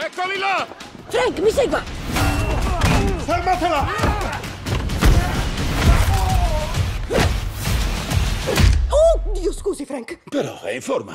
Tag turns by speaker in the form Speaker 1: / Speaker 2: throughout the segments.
Speaker 1: Eccoli là!
Speaker 2: Frank, mi segua!
Speaker 1: Fermatela!
Speaker 2: Oh, Dio, scusi, Frank.
Speaker 1: Però è in forma.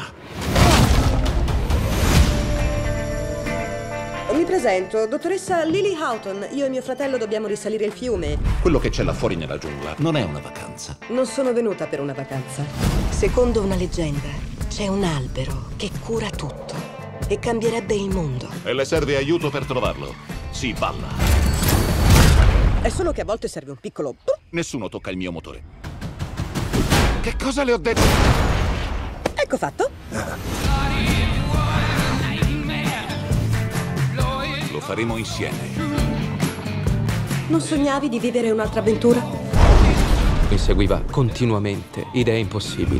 Speaker 2: Mi presento, dottoressa Lily Houghton. Io e mio fratello dobbiamo risalire il fiume.
Speaker 1: Quello che c'è là fuori nella giungla non è una vacanza.
Speaker 2: Non sono venuta per una vacanza. Secondo una leggenda, c'è un albero che cura tutto e cambierebbe il mondo.
Speaker 1: E le serve aiuto per trovarlo. Si balla.
Speaker 2: È solo che a volte serve un piccolo...
Speaker 1: Nessuno tocca il mio motore. Che cosa le ho detto?
Speaker 2: Ecco fatto.
Speaker 1: Lo faremo insieme.
Speaker 2: Non sognavi di vivere un'altra avventura?
Speaker 3: Mi seguiva continuamente, idee impossibili.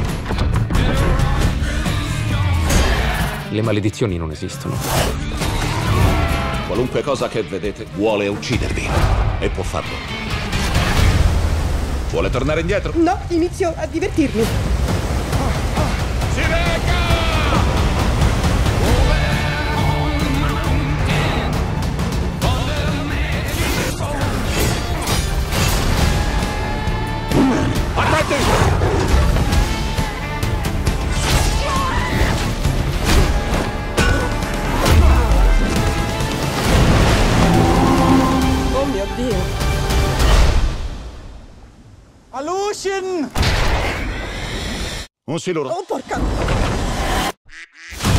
Speaker 3: Le maledizioni non esistono.
Speaker 1: Qualunque cosa che vedete vuole uccidervi. E può farlo. Vuole tornare indietro?
Speaker 2: No, inizio a divertirmi.
Speaker 1: Si reca!
Speaker 2: Oh mio Dio.
Speaker 4: Alushin!
Speaker 1: Un siluro.
Speaker 2: Oh, porca...